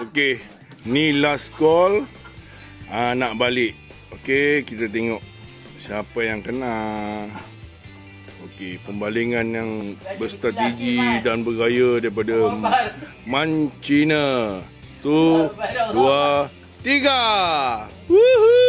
Okey, ni last call. Nak balik. Okey, kita tengok siapa yang kena. Okey, pembalingan yang berstrategi dan bergaya daripada Mancina. 1, 2, 3. Woohoo!